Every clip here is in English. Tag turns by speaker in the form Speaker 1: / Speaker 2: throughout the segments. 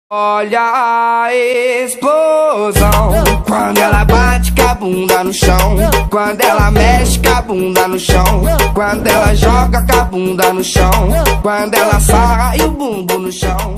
Speaker 1: Olha a explosão, quando ela bate com a bunda no chão, quando ela mexe com a bunda no chão, quando ela joga com a bunda no chão, quando ela sarra e o bumbum no chão.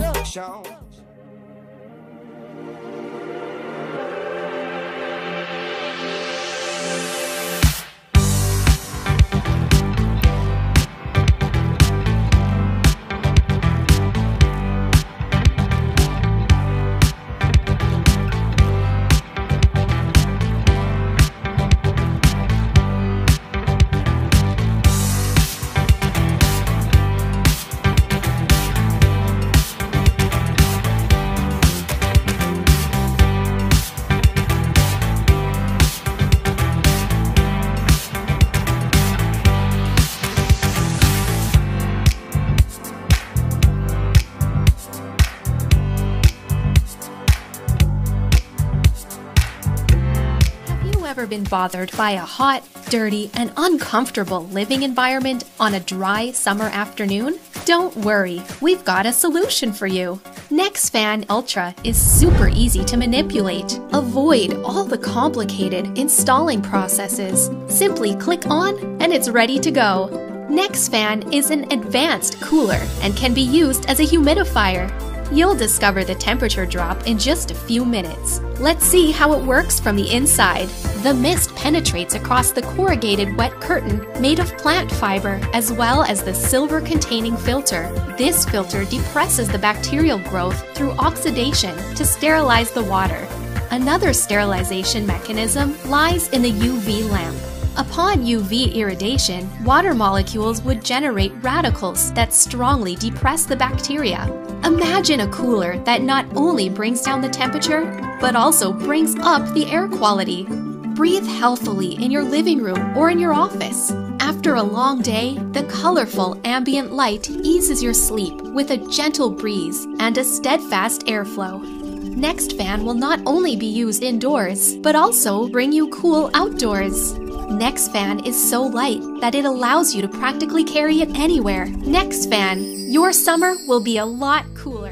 Speaker 2: Ever been bothered by a hot, dirty, and uncomfortable living environment on a dry summer afternoon? Don't worry, we've got a solution for you. NexFan Ultra is super easy to manipulate. Avoid all the complicated installing processes. Simply click on and it's ready to go. NexFan is an advanced cooler and can be used as a humidifier. You'll discover the temperature drop in just a few minutes. Let's see how it works from the inside. The mist penetrates across the corrugated wet curtain made of plant fiber as well as the silver-containing filter. This filter depresses the bacterial growth through oxidation to sterilize the water. Another sterilization mechanism lies in the UV lamp. Upon UV irradiation, water molecules would generate radicals that strongly depress the bacteria. Imagine a cooler that not only brings down the temperature, but also brings up the air quality. Breathe healthily in your living room or in your office. After a long day, the colorful ambient light eases your sleep with a gentle breeze and a steadfast airflow. NexFan will not only be used indoors, but also bring you cool outdoors. NexFan is so light that it allows you to practically carry it anywhere. NexFan, your summer will be a lot cooler.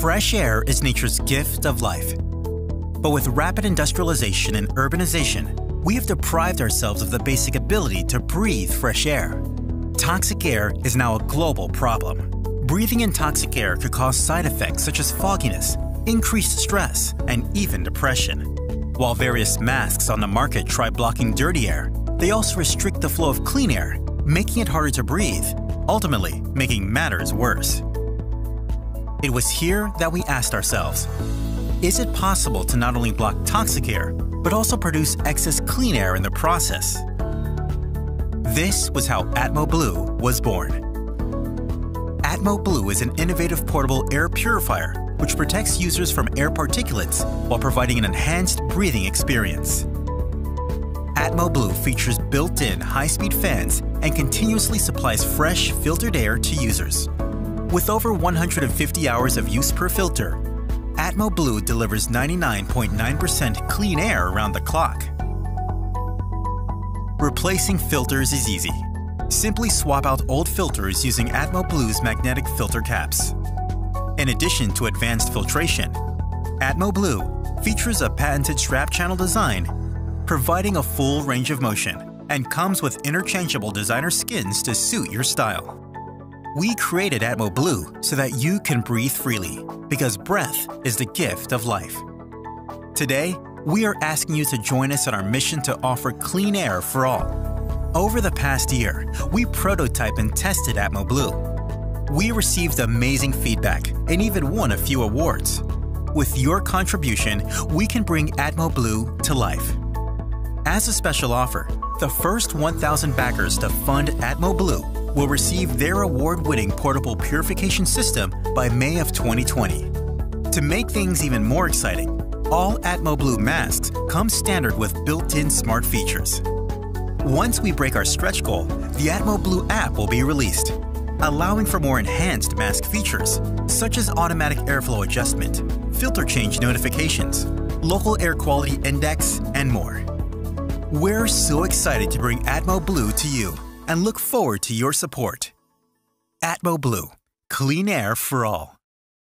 Speaker 3: Fresh air is nature's gift of life. But with rapid industrialization and urbanization, we have deprived ourselves of the basic ability to breathe fresh air. Toxic air is now a global problem. Breathing in toxic air could cause side effects such as fogginess, increased stress, and even depression. While various masks on the market try blocking dirty air, they also restrict the flow of clean air, making it harder to breathe, ultimately making matters worse. It was here that we asked ourselves, is it possible to not only block toxic air, but also produce excess clean air in the process? This was how ATMOBLUE was born. ATMOBLUE is an innovative portable air purifier which protects users from air particulates while providing an enhanced breathing experience. ATMOBLUE features built-in high-speed fans and continuously supplies fresh, filtered air to users. With over 150 hours of use per filter, ATMOBLUE delivers 99.9% clean air around the clock. Replacing filters is easy. Simply swap out old filters using ATMOBLUE's magnetic filter caps. In addition to advanced filtration, ATMOBLUE features a patented strap channel design, providing a full range of motion, and comes with interchangeable designer skins to suit your style. We created ATMOBLUE so that you can breathe freely, because breath is the gift of life. Today, we are asking you to join us on our mission to offer clean air for all. Over the past year, we prototyped and tested ATMOBLUE. We received amazing feedback and even won a few awards. With your contribution, we can bring ATMOBLUE to life. As a special offer, the first 1,000 backers to fund ATMOBLUE will receive their award-winning portable purification system by May of 2020. To make things even more exciting, all ATMOBLUE masks come standard with built-in smart features. Once we break our stretch goal, the ATMOBLUE app will be released, allowing for more enhanced mask features, such as automatic airflow adjustment, filter change notifications, local air quality index, and more. We're so excited to bring ATMOBLUE to you and look forward to your support. ATMOBLUE, clean air for all.